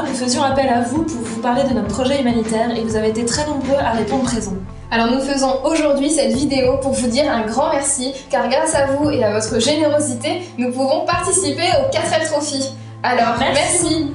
nous faisions appel à vous pour vous parler de notre projet humanitaire et vous avez été très nombreux à répondre présent. Alors nous faisons aujourd'hui cette vidéo pour vous dire un grand merci, car grâce à vous et à votre générosité, nous pouvons participer au 4L Trophy. Alors merci.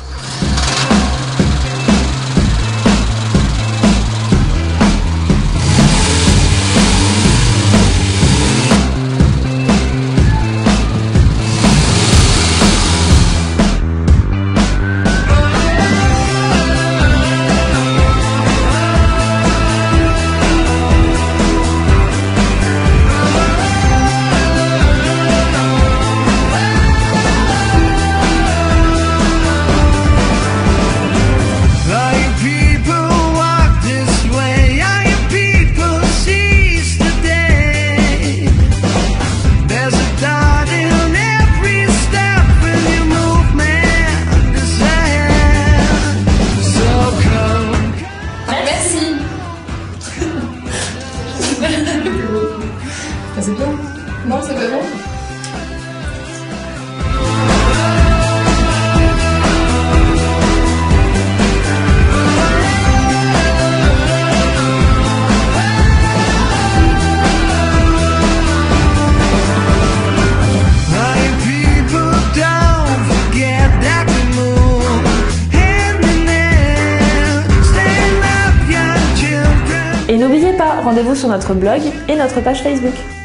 C'est bien? Non, c'est pas bon. Et n'oubliez pas, rendez-vous sur notre blog et notre page Facebook.